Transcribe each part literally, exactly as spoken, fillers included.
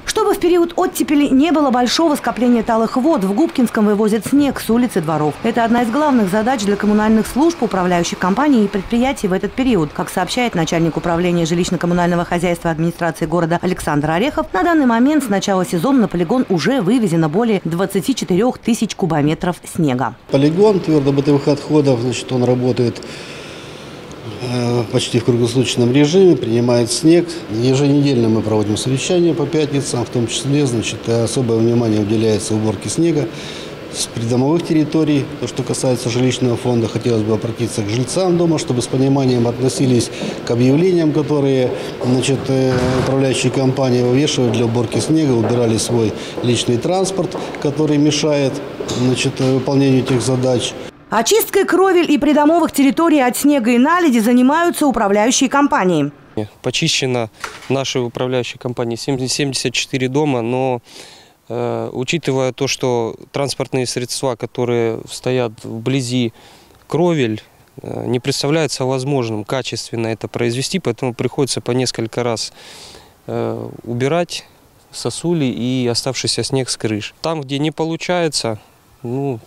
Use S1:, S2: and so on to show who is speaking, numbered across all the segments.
S1: Чтобы в период оттепели не было большого скопления талых вод, в Губкинском вывозят снег с улиц и дворов. Это одна из главных задач для коммунальных служб, управляющих компаний и предприятий в этот период. Как сообщает начальник управления жилищно-коммунального хозяйства администрации города Александр Орехов, на данный момент с начала сезона на полигон уже вывезено более двадцати четырёх тысяч кубометров снега.
S2: Полигон твердобытовых отходов, значит, он работает почти в круглосуточном режиме, принимает снег. Еженедельно мы проводим совещания по пятницам, в том числе, значит, особое внимание уделяется уборке снега с придомовых территорий. То, что касается жилищного фонда, хотелось бы обратиться к жильцам дома, чтобы с пониманием относились к объявлениям, которые, значит, управляющие компании вывешивают для уборки снега, убирали свой личный транспорт, который мешает, значит, выполнению этих задач.
S1: Очисткой кровель и придомовых территорий от снега и наледи занимаются управляющие компании.
S3: Почищено нашей управляющей компании семьдесят четыре дома, но э, учитывая то, что транспортные средства, которые стоят вблизи кровель, э, не представляется возможным качественно это произвести, поэтому приходится по несколько раз э, убирать сосули и оставшийся снег с крыш. Там, где не получается, ну,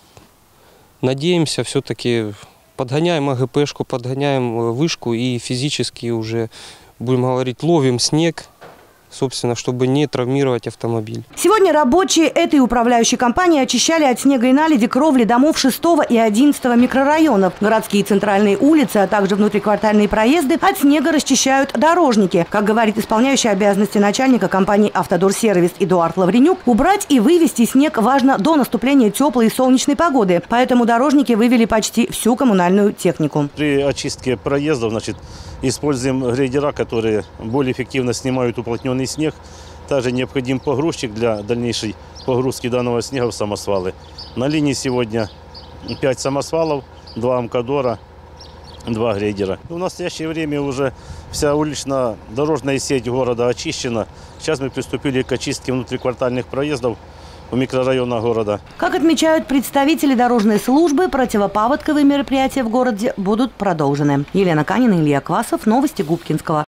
S3: надеемся, все-таки подгоняем а гэ пэ-шку, подгоняем вышку и физически уже, будем говорить, ловим снег, собственно, чтобы не травмировать автомобиль.
S1: Сегодня рабочие этой управляющей компании очищали от снега и наледи кровли домов шестого и одиннадцатого микрорайонов. Городские центральные улицы, а также внутриквартальные проезды от снега расчищают дорожники. Как говорит исполняющий обязанности начальника компании «Автодорсервис» Эдуард Лавренюк, убрать и вывести снег важно до наступления теплой и солнечной погоды. Поэтому дорожники вывели почти всю коммунальную технику.
S4: При очистке проездов, значит, используем грейдера, которые более эффективно снимают уплотненный снег. Также необходим погрузчик для дальнейшей погрузки данного снега в самосвалы. На линии сегодня пять самосвалов, два амкадора, два грейдера. В настоящее время уже вся улично-дорожная сеть города очищена. Сейчас мы приступили к очистке внутриквартальных проездов в микрорайонах города.
S1: Как отмечают представители дорожной службы, противопаводковые мероприятия в городе будут продолжены. Елена Канина, Илья Квасов. Новости Губкинского.